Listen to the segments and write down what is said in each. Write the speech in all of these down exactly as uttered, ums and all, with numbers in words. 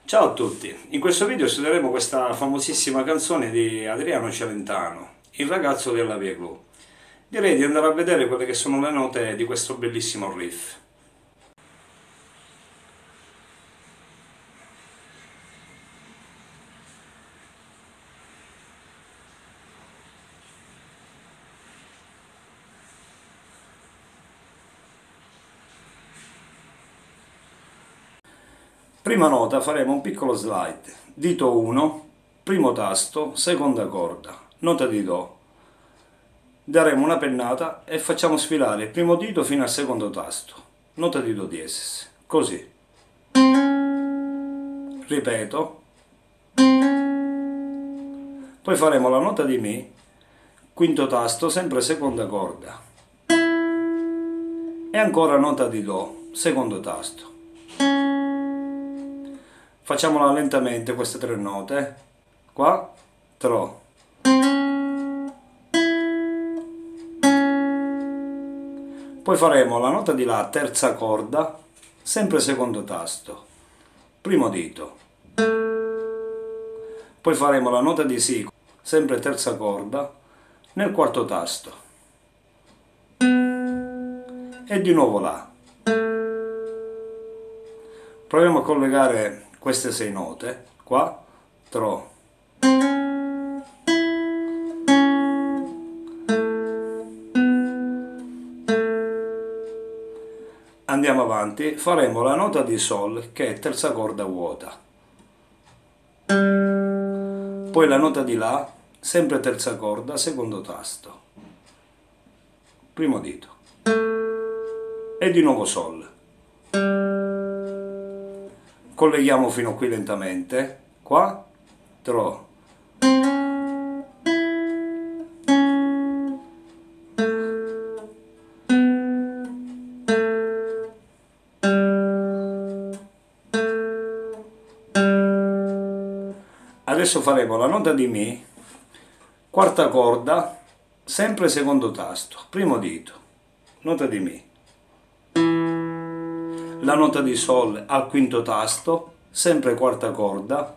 Ciao a tutti, in questo video studieremo questa famosissima canzone di Adriano Celentano, Il ragazzo della via Clou. Direi di andare a vedere quelle che sono le note di questo bellissimo riff. Prima nota faremo un piccolo slide, dito uno, primo tasto, seconda corda, nota di Do. Daremo una pennata e facciamo sfilare il primo dito fino al secondo tasto, nota di Do diesis, così. Ripeto. Poi faremo la nota di Mi, quinto tasto, sempre seconda corda. E ancora nota di Do, secondo tasto. Facciamola lentamente queste tre note. quattro. Poi faremo la nota di La, terza corda, sempre secondo tasto, primo dito. Poi faremo la nota di Si, sempre terza corda, nel quarto tasto. E di nuovo La. Proviamo a collegare queste sei note. quattro. Andiamo avanti, faremo la nota di Sol, che è terza corda vuota. Poi la nota di La, sempre terza corda, secondo tasto, primo dito. E di nuovo Sol. Colleghiamo fino a qui lentamente. quattro. Adesso faremo la nota di Mi, quarta corda, sempre secondo tasto, primo dito, nota di Mi. La nota di Sol al quinto tasto, sempre quarta corda,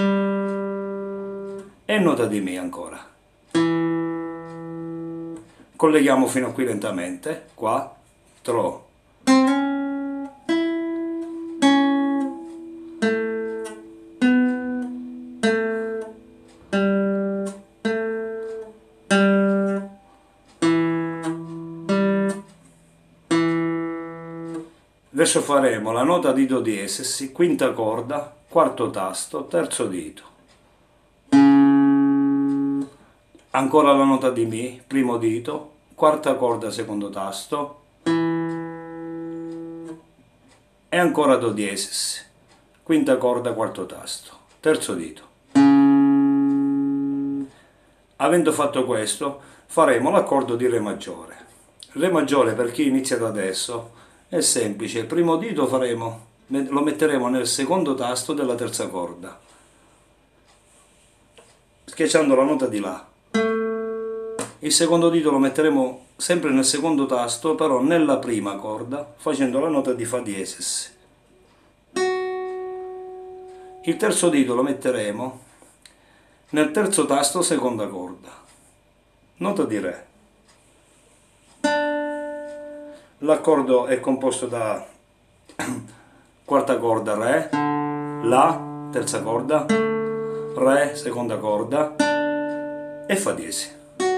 e nota di Mi ancora. Colleghiamo fino a qui lentamente. quattro. Adesso faremo la nota di Do diesis, quinta corda, quarto tasto, terzo dito. Ancora la nota di Mi, primo dito, quarta corda, secondo tasto. E ancora Do diesis, quinta corda, quarto tasto, terzo dito. Avendo fatto questo, faremo l'accordo di Re maggiore. Re maggiore, per chi inizia da adesso, è semplice, il primo dito faremo, lo metteremo nel secondo tasto della terza corda, schiacciando la nota di La. Il secondo dito lo metteremo sempre nel secondo tasto, però nella prima corda, facendo la nota di Fa diesis. Il terzo dito lo metteremo nel terzo tasto, seconda corda, nota di Re. L'accordo è composto da quarta corda Re, La, terza corda, Re, seconda corda e Fa diesis.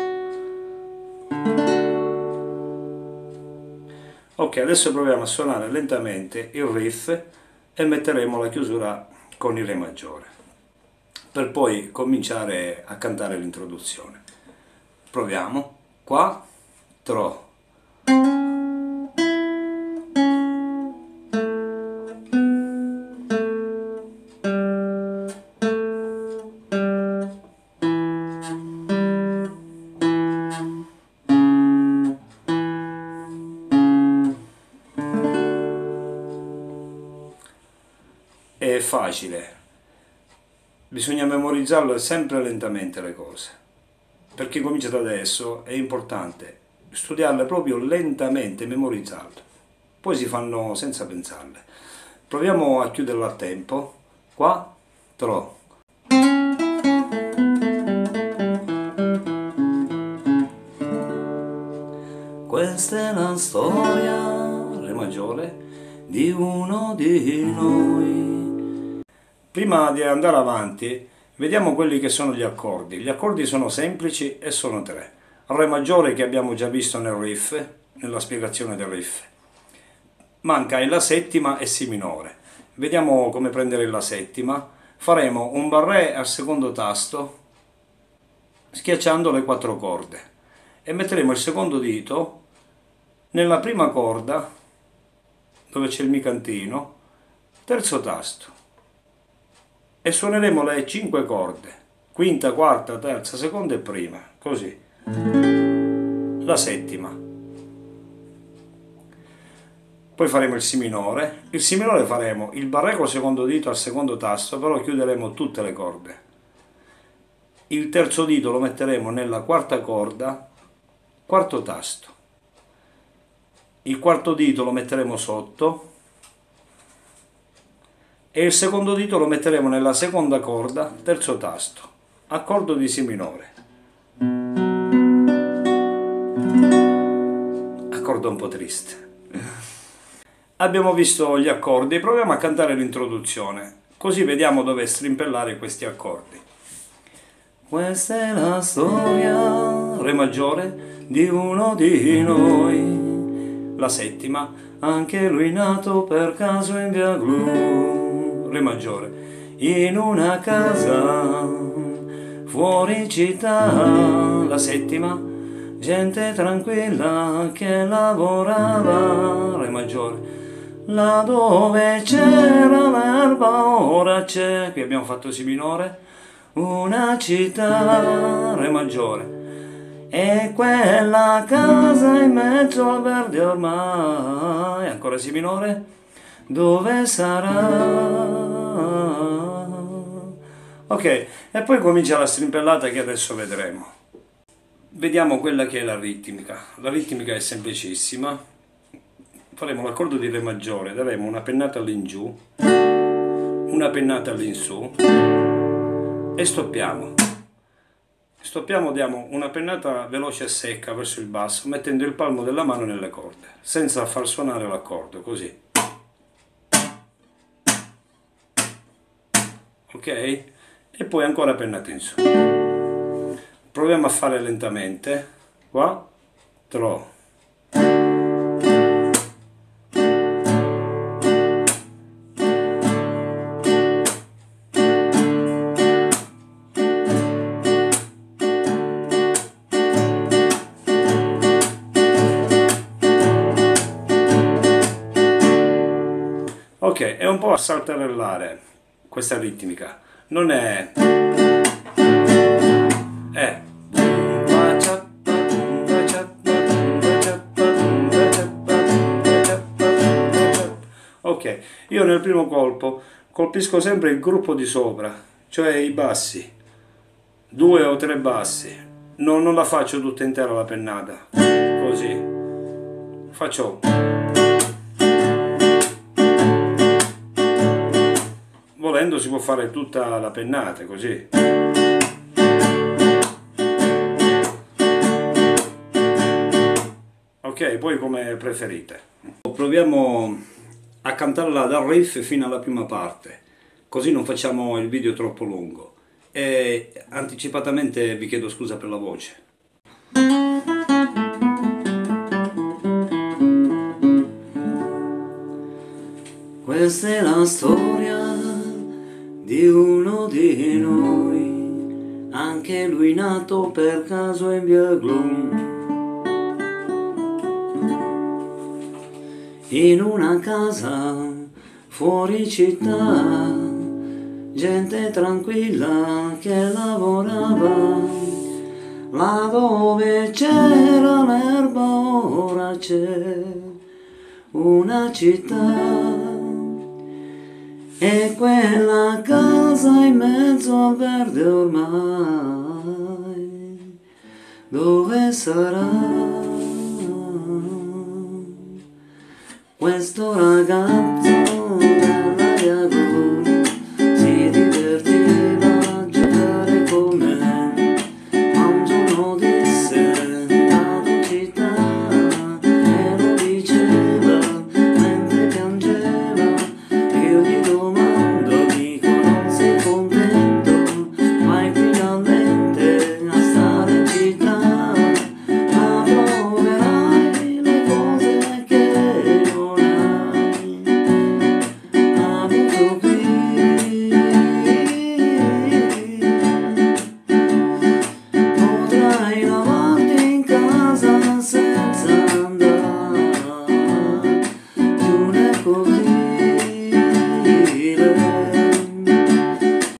Ok, adesso proviamo a suonare lentamente il riff e metteremo la chiusura con il Re maggiore, per poi cominciare a cantare l'introduzione. Proviamo. quattro. È facile, bisogna memorizzarlo sempre lentamente le cose. Per chi comincia da adesso è importante studiarle proprio lentamente, memorizzarle, poi si fanno senza pensarle. Proviamo a chiuderlo a tempo. quattro. Questa è la storia, Re maggiore, di uno di noi. Prima di andare avanti, vediamo quelli che sono gli accordi. Gli accordi sono semplici e sono tre. Re maggiore, che abbiamo già visto nel riff, nella spiegazione del riff. Manca la settima e si minore. Vediamo come prendere la settima. Faremo un barré al secondo tasto, schiacciando le quattro corde, e metteremo il secondo dito nella prima corda, dove c'è il mi cantino, terzo tasto, e suoneremo le cinque corde, quinta, quarta, terza, seconda e prima, così. La settima. Poi faremo il si minore. Il si minore faremo il barré col secondo dito al secondo tasto, però chiuderemo tutte le corde. Il terzo dito lo metteremo nella quarta corda, quarto tasto. Il quarto dito lo metteremo sotto e il secondo dito lo metteremo nella seconda corda, terzo tasto, accordo di si minore. Accordo un po' triste. Abbiamo visto gli accordi, proviamo a cantare l'introduzione, così vediamo dove strimpellare questi accordi. Questa è la storia, Re maggiore, di uno di noi. La settima, anche lui nato per caso in via Glu. Re maggiore, in una casa fuori città. La settima, gente tranquilla che lavorava. Re maggiore, là dove c'era l'erba ora c'è. Qui abbiamo fatto si minore. Una città. Re maggiore, e quella casa in mezzo al verde ormai, ancora si minore, dove sarà? Ok, e poi comincia la strimpellata che adesso vedremo. Vediamo quella che è la ritmica. La ritmica è semplicissima. Faremo l'accordo di Re maggiore, daremo una pennata all'ingiù, una pennata all'insù e stoppiamo. Stoppiamo, diamo una pennata veloce e secca verso il basso, mettendo il palmo della mano nelle corde, senza far suonare l'accordo, così. Ok? E poi ancora pennata in su. Proviamo a fare lentamente. quattro. Ok, è un po' a saltarellare questa ritmica, non è... è... Ok, io nel primo colpo colpisco sempre il gruppo di sopra, cioè i bassi, due o tre bassi, non, non la faccio tutta intera la pennata, così, faccio... Volendo si può fare tutta la pennata, così. Ok, poi come preferite. Proviamo a cantarla dal riff fino alla prima parte, così non facciamo il video troppo lungo. E anticipatamente vi chiedo scusa per la voce. Questa è la storia di uno di noi, anche lui nato per caso in via Glu, in una casa fuori città, gente tranquilla che lavorava, là dove c'era l'erba ora c'è una città. E quella casa in mezzo al verde ormai, dove sarà? Questo ragazzo